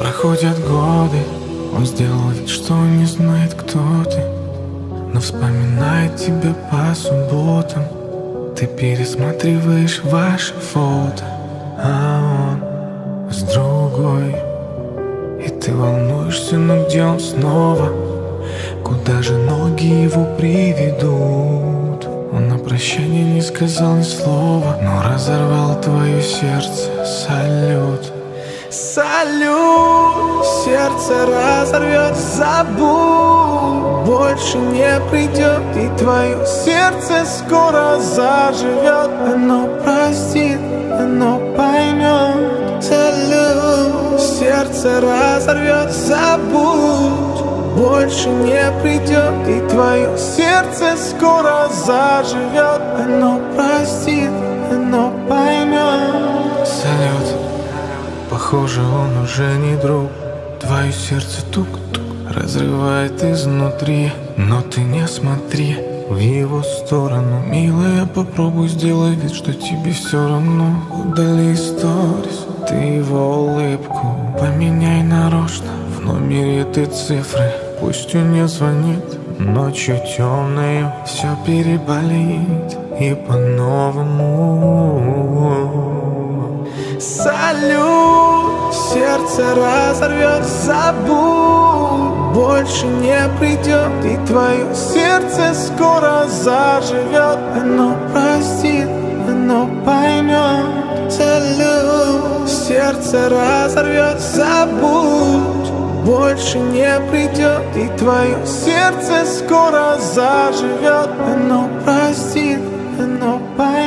Проходят годы, он сделал вид, что не знает, кто ты, но вспоминает тебя по субботам. Ты пересматриваешь ваши фото, а он с другой. И ты волнуешься, но где он снова? Куда же ноги его приведут? Он на прощание не сказал ни слова, но разорвал твое сердце. Салют. Салют, сердце разорвет, забудь, больше не придет, и твое сердце скоро заживет. Оно простит, оно поймет. Салют, сердце разорвет, забудь, больше не придет, и твое сердце скоро заживет. Оно простит, оно поймет. Салют. Похоже, он уже не друг. Твое сердце тук-тук разрывает изнутри. Но ты не смотри в его сторону, милая, попробуй сделай вид, что тебе все равно. Удали сторис, ты его улыбку поменяй нарочно. В номере ты цифры, пусть он не звонит. Ночью темною все переболит и по-новому. Салют, сердце разорвет, забудь, больше не придет, и твое сердце скоро заживет. Оно простит, оно поймет. Салют, сердце разорвет, забудь, больше не придет, и твое сердце скоро заживет. Оно простит, оно поймет.